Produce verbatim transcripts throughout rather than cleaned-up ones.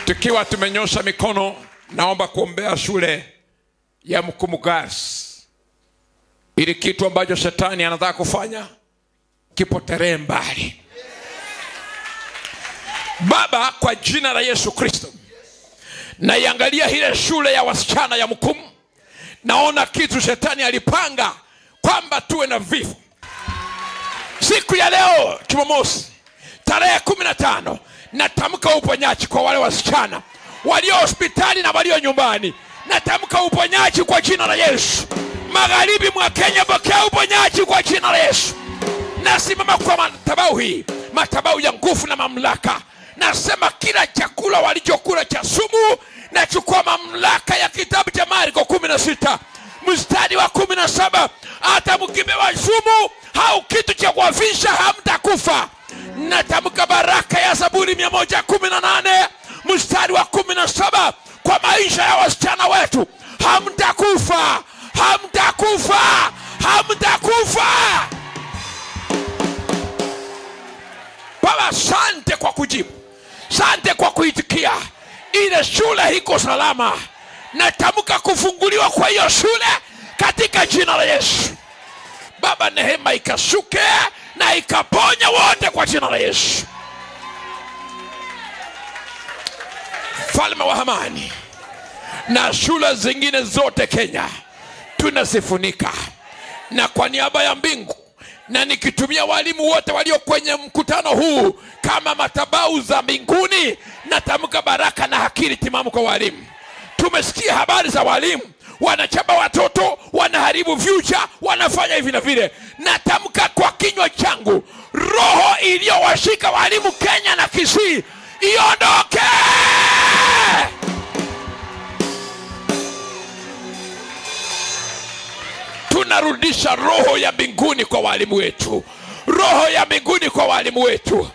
Tukiwa tumenyosha mikono, naomba kuombea shule ya Mukumu Girls. Ili kitu ambacho shetani anataka kufanya kipotelee mbali. Baba, kwa jina la Yesu Kristo, na iangalia ile shule ya wasichana ya Mukumu. Naona kitu shetani alipanga kwamba tuwe na vifo. Siku ya leo Jumamosi tarehe kumi na tano, natamka uponyaji kwa wale wasichana walio hospitali na walio nyumbani. Natamka uponyaji kwa jina la Yesu. Magharibi mwa Kenya, pokea uponyaji kwa jina la Yesu. Nasimama kwa madhabahu hii, madhabahu ya nguvu na mamlaka. Nasema kila chakula walichokula cha sumu, nachukua mamlaka ya kitabu cha Marko kumi na sita mstari wa kumi na saba. Hata mkipewa sumu au kitu cha kuafisha hamtakufa. Natamka baraka ya Zaburi mia moja kumi na nane mstari wa kumi na saba kwa maisha ya wasichana wetu. Hamtakufa, hamtakufa, hamtakufa. Baba, asante kwa kujibu, asante kwa kuitikia. Ile shule iko salama. Natamka kufunguliwa kwa hiyo shule katika jina la Yesu. Baba, neema ikashuke na ikaponya wote kwa jina la Yesu. Falme wa amani, na shule zingine zote Kenya tunasifunika. Na kwa niaba ya mbingu, na nikitumia walimu wote walio kwenye mkutano huu kama madhabahu za mbinguni, natamka baraka na akili timamu kwa walimu. Tumesikia habari za walimu wanachapa watoto, wanaharibu future, wanafanya hivi na vile. Natamka kwa kinywa changu, roho iliyowashika walimu Kenya na Kisii iondoke. Tunarudisha roho ya mbinguni kwa walimu wetu. Roho ya mbinguni kwa walimu wetu.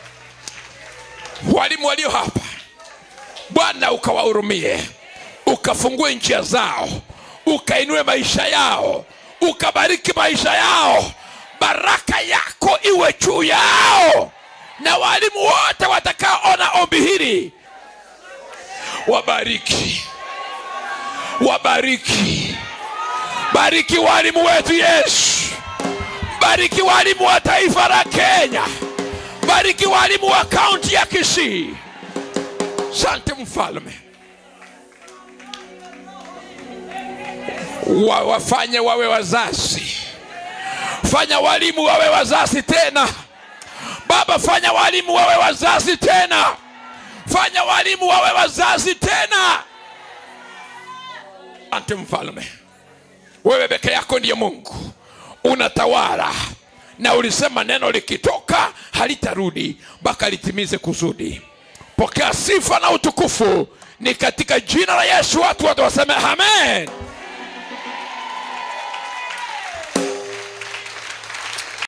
Walimu walio hapa, Bwana ukawahurumie, ukafungue njia zao, ukainue maisha yao, ukabariki maisha yao. Baraka yako iwe juu yao. Na walimu wote watakaoona ombi hili, wabariki, wabariki. Bariki walimu wetu Yesu. Bariki walimu wa taifa la Kenya. Bariki walimu wa kaunti ya Kisii. Asante mfalme. Wa, wafanye wawe wazazi. Fanya walimu wawe wazazi tena. Baba, fanya walimu wawe wazazi tena. Fanya walimu wawe wazazi tena. Asante mfalme. Wewe peke yako ndiye Mungu. Unatawala. Na ulisema neno likitoka halitarudi mpaka litimize kusudi. Pokea sifa na utukufu. Ni katika jina la Yesu watu wote waseme amen.